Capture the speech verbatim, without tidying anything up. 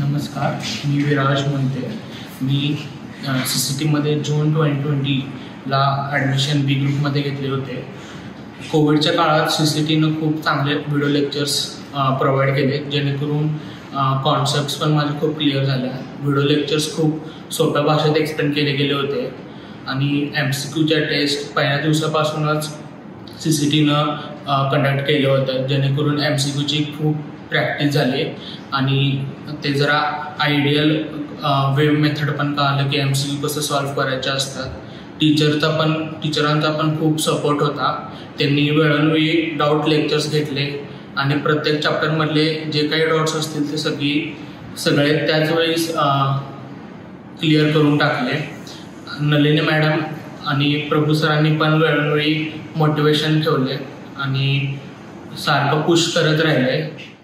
नमस्कार, मी विराज मोहिते. मी सी सी टीमध्ये जून ट्वेंटी ट्वेंटीला ॲडमिशन बी ग्रुपमध्ये घेतले होते. कोविडच्या काळात सी सी टीनं खूप चांगले व्हिडिओ लेक्चर्स प्रोव्हाइड केले, जेणेकरून कॉन्सेप्ट्स पण माझे खूप क्लिअर झाल्या. व्हिडिओ लेक्चर्स खूप सोप्या भाषेत एक्सप्लेन केले गेले होते आणि एम सी क्यूच्या टेस्ट पहिल्या दिवसापासूनच सी सी टीनं कंडक्ट केलं होतं, जेणेकरून एम सी क्यूची खूप प्रॅक्टिस झाली आणि ते जरा आयडियल वेव मेथड पण कळालं की एम सी क्यू कसं सॉल्व्ह करायचे असतात. टीचरचा पण टीचरांचा पण खूप सपोर्ट होता. त्यांनी वेळोवेळी डाऊट लेक्चर्स घेतले आणि प्रत्येक चॅप्टरमधले जे काही डाऊट्स असतील ते सगळी सगळे त्याच वेळेस क्लिअर करून टाकले. नलिनी मॅडम आणि प्रभू सरांनी पण वेळोवेळी मोटिवेशन ठेवले आणि सारखं पुश करत राहिले.